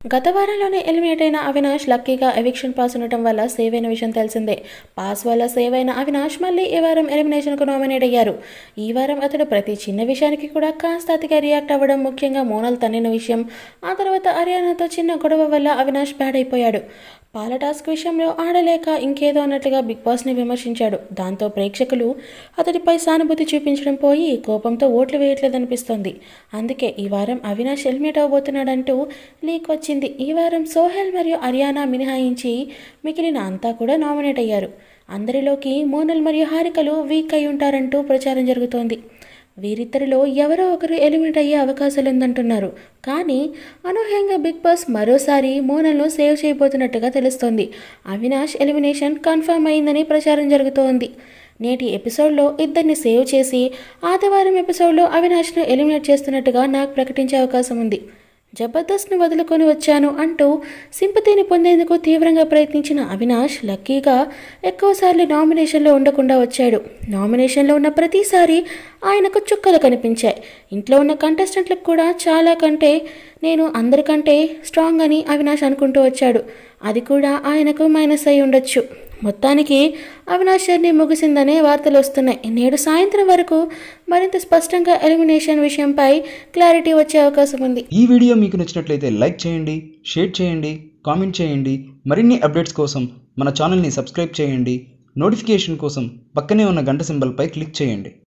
గత వారంలోనే ఎలిమినేట్ అయిన అవినాష్ లక్కీగా ఎవిక్షన్ పాస్ ఉండటం వల్ల సేవ్ అయిన విషయం తెలిసిందే. పాస్ వల్ల సేవ్ అయిన అవినాష్ మళ్ళీ ఈ వారం ఎలిమినేషన్కు నామినేట్ అయ్యారు. ఈ వారం అతడు ప్రతి చిన్న విషయానికి కూడా కాస్త అతిగా రియాక్ట్ అవ్వడం, ముఖ్యంగా మోనల్ తన్నిన విషయం, ఆ తర్వాత హర్యానాతో చిన్న గొడవ వల్ల అవినాష్ బ్యాడ్ అయిపోయాడు. పాల టాస్క్ విషయంలో ఆడలేక ఇంకేదో అన్నట్లుగా బిగ్ బాస్ని విమర్శించాడు. దాంతో ప్రేక్షకులు అతడిపై సానుభూతి చూపించడం పోయి కోపంతో ఓట్లు వేయట్లేదనిపిస్తోంది. అందుకే ఈ వారం అవినాష్ ఎలిమినేట్ అవబోతున్నాడంటూ లీక్ వచ్చింది. ఈ వారం సోహెల్ మరియు హర్యానా మినహాయించి మిగిలిన అంతా కూడా నామినేట్ అయ్యారు. అందరిలోకి మోనల్ మరియు హారికలు వీక్ అయి ఉంటారంటూ ప్రచారం జరుగుతోంది. వీరిద్దరిలో ఎవరో ఒకరు ఎలిమినేట్ అయ్యే అవకాశాలుందంటున్నారు. కానీ అనూహ్యంగా బిగ్ బాస్ మరోసారి మోనల్ను సేవ్ చేయబోతున్నట్టుగా తెలుస్తోంది. అవినాష్ ఎలిమినేషన్ కన్ఫర్మ్ అయిందని ప్రచారం జరుగుతోంది. నేటి ఎపిసోడ్లో ఇద్దరిని సేవ్ చేసి ఆదివారం ఎపిసోడ్లో అవినాష్ను ఎలిమినేట్ చేస్తున్నట్టుగా నాకు ప్రకటించే అవకాశం ఉంది. జబర్దస్త్ను వదులుకొని వచ్చాను అంటూ సింపతిని పొందేందుకు తీవ్రంగా ప్రయత్నించిన అవినాష్ లక్కీగా ఎక్కువసార్లు నామినేషన్లో ఉండకుండా వచ్చాడు. నామినేషన్లో ఉన్న ప్రతిసారి ఆయనకు చుక్కలు కనిపించాయి. ఇంట్లో ఉన్న కంటెస్టెంట్లకు కూడా చాలా కంటే నేను అందరికంటే స్ట్రాంగ్ అని అవినాష్ అనుకుంటూ వచ్చాడు. అది కూడా ఆయనకు మైనస్ అయి ఉండొచ్చు. మొత్తానికి అవినాష్ జర్నీ ముగిసిందనే వార్తలు వస్తున్నాయి. నేడు సాయంత్రం వరకు మరింత స్పష్టంగా ఎలిమినేషన్ విషయంపై క్లారిటీ వచ్చే అవకాశం ఉంది. ఈ వీడియో మీకు నచ్చినట్లయితే లైక్ చేయండి, షేర్ చేయండి, కామెంట్ చేయండి. మరిన్ని అప్డేట్స్ కోసం మన ఛానల్ని సబ్స్క్రైబ్ చేయండి. నోటిఫికేషన్ కోసం పక్కనే ఉన్న గంట సింబల్పై క్లిక్ చేయండి.